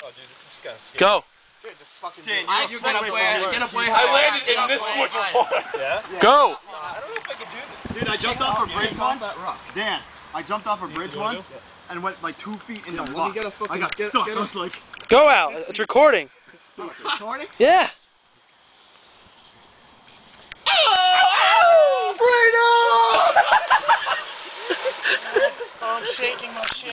Oh, dude, this is kind of scary. Go. Dude, just fucking Dude, get up way high. I landed in this much water. Yeah? Go. I don't know if I can do this. Dude, I jumped off a bridge once. Dan, I jumped off a bridge once and went like 2 feet in the rock. I got stuck. I was like... Go, Al. It's recording. Recording? Yeah. Oh, I'm shaking my shit.